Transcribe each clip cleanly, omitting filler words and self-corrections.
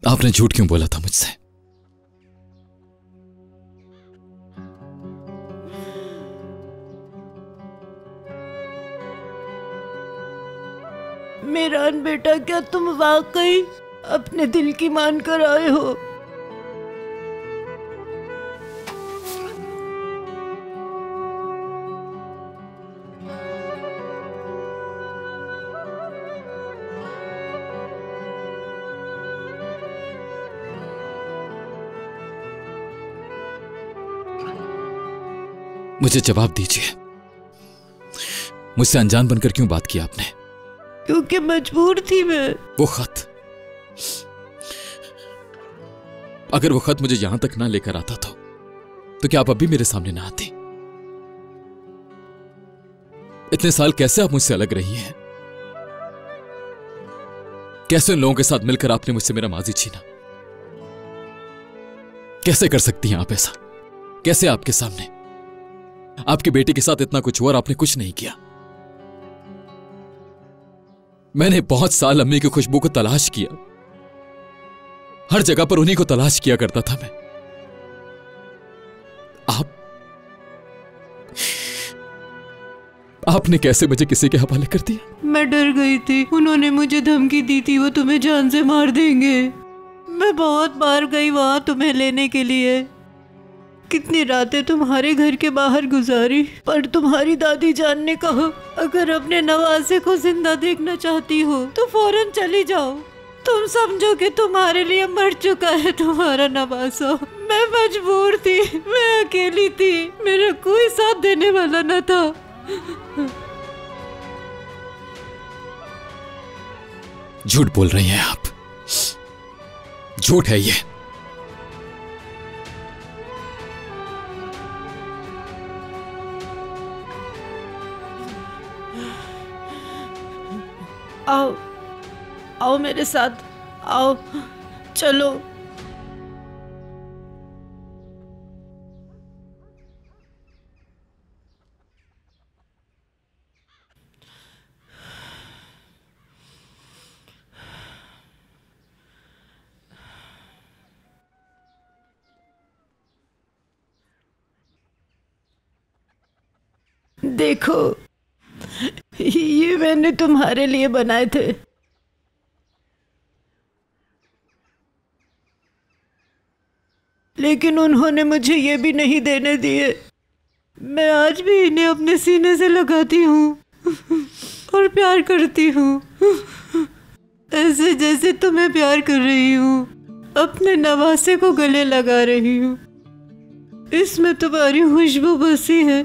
आपने झूठ क्यों बोला था मुझसे? मेरान बेटा, क्या तुम वाकई अपने दिल की मान कर आए हो? मुझे जवाब दीजिए, मुझसे अनजान बनकर क्यों बात की आपने? क्योंकि मजबूर थी मैं। वो खत, अगर वो खत मुझे यहां तक ना लेकर आता तो क्या आप अब भी मेरे सामने ना आती? इतने साल कैसे आप मुझसे अलग रही हैं? कैसे उन लोगों के साथ मिलकर आपने मुझसे मेरा माजी छीना? कैसे कर सकती हैं आप ऐसा? कैसे आपके सामने आपकी बेटी के साथ इतना कुछ हुआ और आपने कुछ नहीं किया? मैंने बहुत साल अम्मी की खुशबू को तलाश किया, हर जगह पर उन्हीं को तलाश किया करता था मैं। आपने कैसे मुझे किसी के हवाले कर दिया? मैं डर गई थी, उन्होंने मुझे धमकी दी थी वो तुम्हें जान से मार देंगे। मैं बहुत बार गई वहां तुम्हें लेने के लिए, कितनी रातें तुम्हारे घर के बाहर गुजारी, पर तुम्हारी दादी जान ने कहा अगर अपने नवासे को जिंदा देखना चाहती हो तो फौरन चली जाओ। तुम समझो कि तुम्हारे लिए मर चुका है तुम्हारा नवासा। मैं मजबूर थी, मैं अकेली थी, मेरा कोई साथ देने वाला न था। झूठ बोल रही हैं आप, झूठ है ये। आओ आओ मेरे साथ, आओ चलो। देखो, ये मैंने तुम्हारे लिए बनाए थे। लेकिन उन्होंने मुझे ये भी नहीं देने दिए। मैं आज भी इन्हें अपने सीने से लगाती हूँ और प्यार करती हूँ, ऐसे जैसे तुम्हें प्यार कर रही हूँ, अपने नवासे को गले लगा रही हूँ। इसमें तुम्हारी खुशबू बसी है।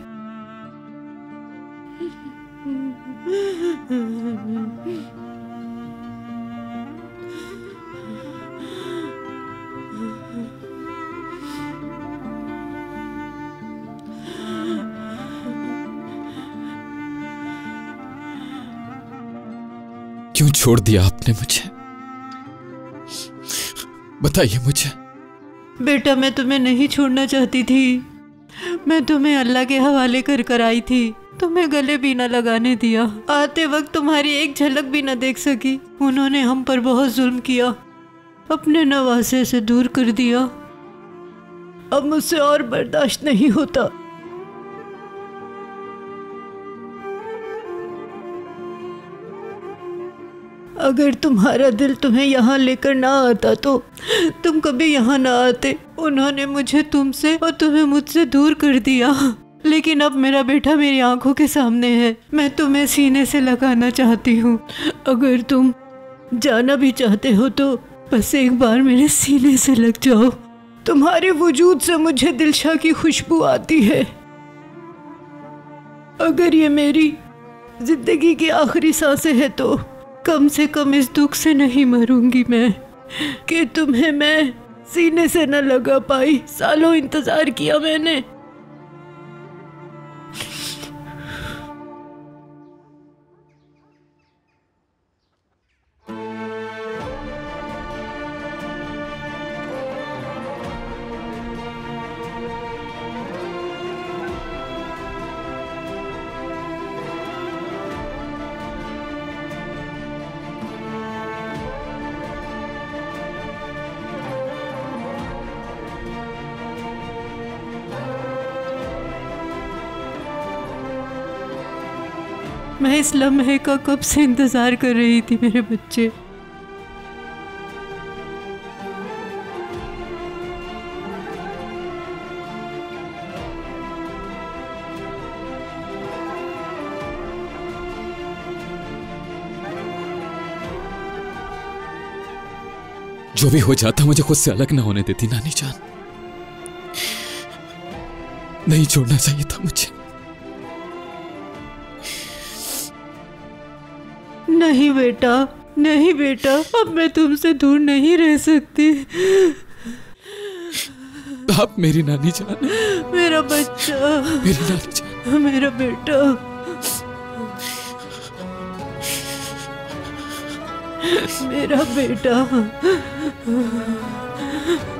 क्यों छोड़ दिया आपने मुझे? बताइए मुझे। बेटा, मैं तुम्हें नहीं छोड़ना चाहती थी। मैं तुम्हें अल्लाह के हवाले कर आई थी, तुम्हें गले भी न लगाने दिया। आते वक्त तुम्हारी एक झलक भी न देख सकी। उन्होंने हम पर बहुत जुल्म किया, अपने नवासे से दूर कर दिया। अब मुझसे और बर्दाश्त नहीं होता। अगर तुम्हारा दिल तुम्हें यहाँ लेकर ना आता तो तुम कभी यहाँ ना आते। उन्होंने मुझे तुमसे और तुम्हें मुझसे दूर कर दिया, लेकिन अब मेरा बेटा मेरी आंखों के सामने है। मैं तुम्हें सीने से लगाना चाहती हूँ। अगर तुम जाना भी चाहते हो तो बस एक बार मेरे सीने से लग जाओ। तुम्हारे वजूद से मुझे दिलशा की खुशबू आती है। अगर ये मेरी जिंदगी की आखिरी सांसें है तो कम से कम इस दुख से नहीं मरूंगी मैं कि तुम्हें मैं सीने से न लगा पाई। सालों इंतजार किया मैंने। मैं इस लम्हे का कब से इंतजार कर रही थी मेरे बच्चे। जो भी हो जाता मुझे खुद से अलग ना होने देती नानी जान। नहीं छोड़ना चाहिए था मुझे। नहीं बेटा, नहीं बेटा, अब मैं तुमसे दूर नहीं रह सकती। आप मेरी नानी जान, मेरा बच्चा, मेरी नानी जान, मेरा बेटा, मेरा बेटा।